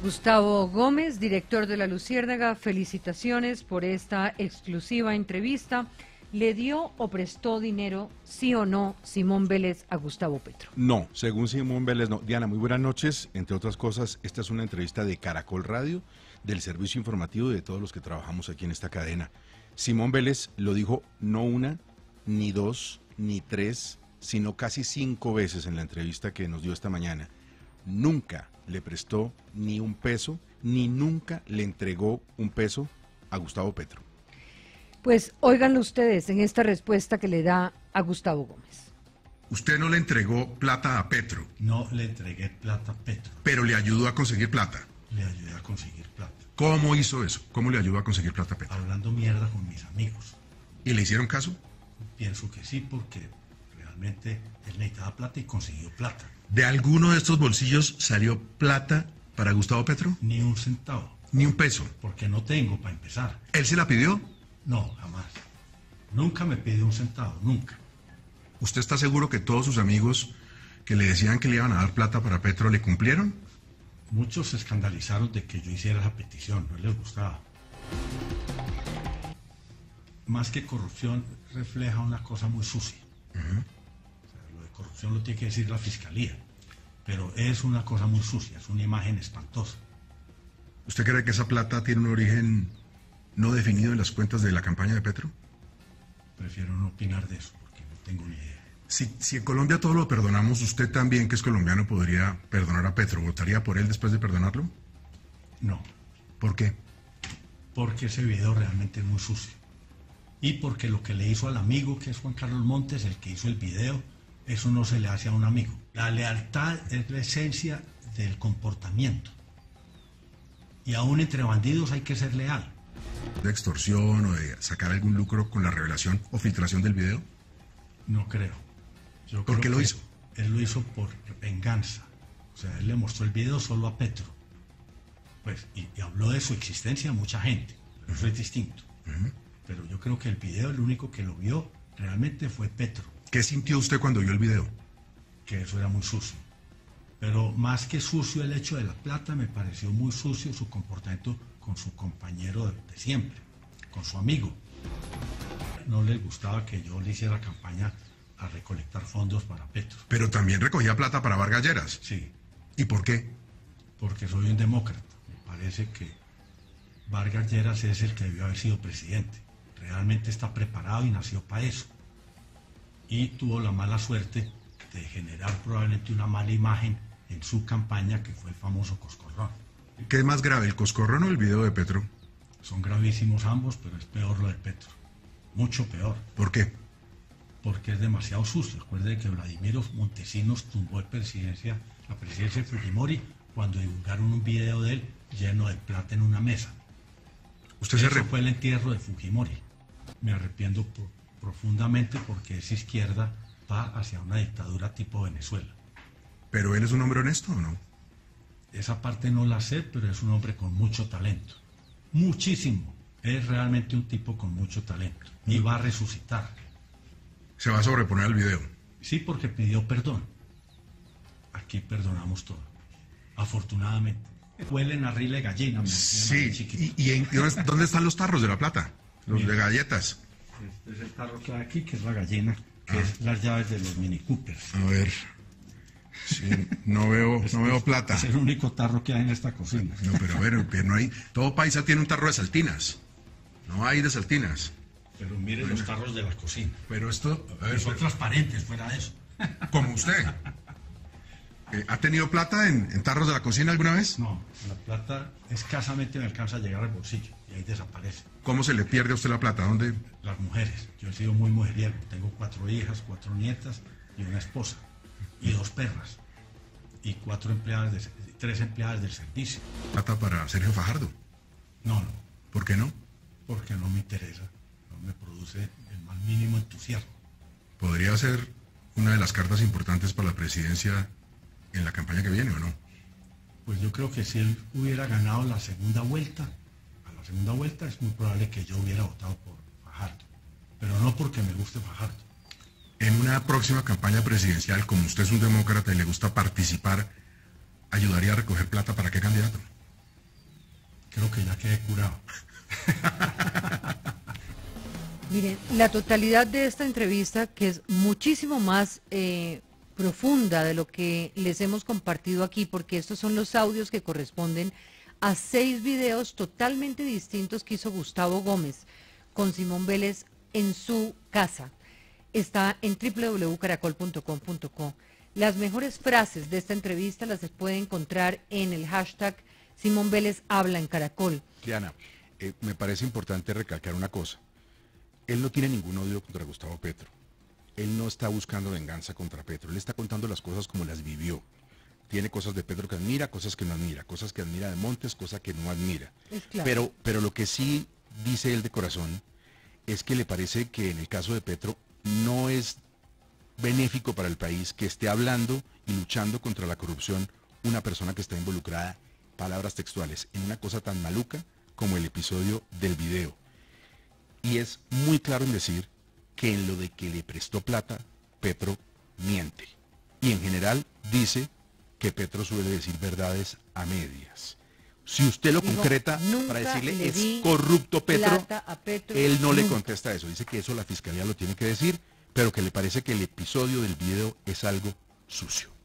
Gustavo Gómez, director de La Luciérnaga, felicitaciones por esta exclusiva entrevista. ¿Le dio o prestó dinero, sí o no, Simón Vélez a Gustavo Petro? No, según Simón Vélez no. Diana, muy buenas noches. Entre otras cosas, esta es una entrevista de Caracol Radio, del servicio informativo y de todos los que trabajamos aquí en esta cadena. Simón Vélez lo dijo no una, ni dos, ni tres, sino casi 5 veces en la entrevista que nos dio esta mañana. Nunca le prestó ni un peso, ni nunca le entregó un peso a Gustavo Petro. Pues óiganlo ustedes en esta respuesta que le da a Gustavo Gómez. Usted no le entregó plata a Petro. No le entregué plata a Petro. Pero le ayudó a conseguir plata. Le ayudé a conseguir plata. ¿Cómo hizo eso? ¿Cómo le ayudó a conseguir plata a Petro? Hablando mierda con mis amigos. ¿Y le hicieron caso? Pienso que sí, porque realmente él necesitaba plata y consiguió plata. ¿De alguno de estos bolsillos salió plata para Gustavo Petro? Ni un centavo. Ni un peso. Porque no tengo para empezar. ¿Él se la pidió? No, jamás. Nunca me pidió un centavo, nunca. ¿Usted está seguro que todos sus amigos que le decían que le iban a dar plata para Petro le cumplieron? Muchos se escandalizaron de que yo hiciera esa petición, no les gustaba. Más que corrupción, refleja una cosa muy sucia. O sea, lo de corrupción lo tiene que decir la fiscalía, pero es una cosa muy sucia, es una imagen espantosa. ¿Usted cree que esa plata tiene un origen no definido en las cuentas de la campaña de Petro? Prefiero no opinar de eso, porque no tengo ni idea. Si en Colombia todo lo perdonamos, ¿usted también, que es colombiano, podría perdonar a Petro? ¿Votaría por él después de perdonarlo? No. ¿Por qué? Porque ese video realmente es muy sucio. Y porque lo que le hizo al amigo, que es Juan Carlos Montes, el que hizo el video, eso no se le hace a un amigo. La lealtad es la esencia del comportamiento. Y aún entre bandidos hay que ser leal. ¿De extorsión o de sacar algún lucro con la revelación o filtración del video? No creo. ¿Por qué lo hizo? Él lo hizo por venganza. O sea, él le mostró el video solo a Petro. Pues, y habló de su existencia a mucha gente. Eso es distinto. Pero yo creo que el video, el único que lo vio realmente fue Petro. ¿Qué sintió usted cuando vio el video? Que eso era muy sucio. Pero más que sucio el hecho de la plata, me pareció muy sucio su comportamiento con su compañero de siempre, con su amigo. No les gustaba que yo le hiciera campaña a recolectar fondos para Petro. Pero también recogía plata para Vargas Lleras. Sí. ¿Y por qué? Porque soy un demócrata. Me parece que Vargas Lleras es el que debió haber sido presidente. Realmente está preparado y nació para eso. Y tuvo la mala suerte de generar probablemente una mala imagen en su campaña, que fue el famoso coscorrón. ¿Qué es más grave, el coscorrón o el video de Petro? Son gravísimos ambos, pero es peor lo de Petro. Mucho peor. ¿Por qué? Porque es demasiado sucio. Recuerde que Vladimiro Montesinos tumbó la presidencia de Fujimori cuando divulgaron un video de él lleno de plata en una mesa. Eso fue el entierro de Fujimori. Me arrepiento profundamente porque esa izquierda va hacia una dictadura tipo Venezuela. ¿Pero él es un hombre honesto o no? Esa parte no la sé, pero es un hombre con mucho talento. Muchísimo. Es realmente un tipo con mucho talento. Y va a resucitar. ¿Se va a sobreponer al video? Sí, porque pidió perdón. Aquí perdonamos todo. Afortunadamente. Huelen a rile gallina. Sí. ¿Y dónde están los tarros de la plata? Los Mira, de galletas. Este es el tarro que hay aquí, que es la gallina, que es las llaves de los Mini Coopers. A ver. Sí, no veo plata. Es el único tarro que hay en esta cocina. No, pero a ver, no hay. Todo paisa tiene un tarro de saltinas. No hay de saltinas. Pero mire los tarros de la cocina. Pero esto, a ver, son transparentes, fuera de eso. Como usted. ¿Ha tenido plata en tarros de la cocina alguna vez? No, la plata escasamente me alcanza a llegar al bolsillo y ahí desaparece. ¿Cómo se le pierde a usted la plata? ¿Dónde? Las mujeres. Yo he sido muy mujeriego. Tengo 4 hijas, 4 nietas y una esposa. Y 2 perras. Y 3 empleadas del servicio. ¿Plata para Sergio Fajardo? No. ¿Por qué no? Porque no me interesa. No me produce el más mínimo entusiasmo. ¿Podría ser una de las cartas importantes para la presidencia en la campaña que viene o no? Pues yo creo que si él hubiera ganado la segunda vuelta, es muy probable que yo hubiera votado por Fajardo. Pero no porque me guste Fajardo. En una próxima campaña presidencial, como usted es un demócrata y le gusta participar, ¿ayudaría a recoger plata para qué candidato? creo que ya quedé curado. Miren, la totalidad de esta entrevista, que es muchísimo más profunda de lo que les hemos compartido aquí, porque estos son los audios que corresponden a 6 videos totalmente distintos que hizo Gustavo Gómez con Simón Vélez en su casa. Está en www.caracol.com.co. Las mejores frases de esta entrevista las puede encontrar en el hashtag Simón Vélez habla en Caracol. Diana, me parece importante recalcar una cosa. Él no tiene ningún odio contra Gustavo Petro. Él no está buscando venganza contra Petro. Él está contando las cosas como las vivió. Tiene cosas de Petro que admira, cosas que no admira, cosas que admira de Montes, cosas que no admira. Es claro. Pero lo que sí dice él de corazón es que le parece que en el caso de Petro no es benéfico para el país que esté hablando y luchando contra la corrupción una persona que está involucrada, palabras textuales, en una cosa tan maluca como el episodio del video. Y es muy claro en decir que en lo de que le prestó plata, Petro miente. Y en general dice que Petro suele decir verdades a medias. Si usted lo concreta para decirle es corrupto Petro, él no le contesta eso. Dice que eso la fiscalía lo tiene que decir, pero que le parece que el episodio del video es algo sucio.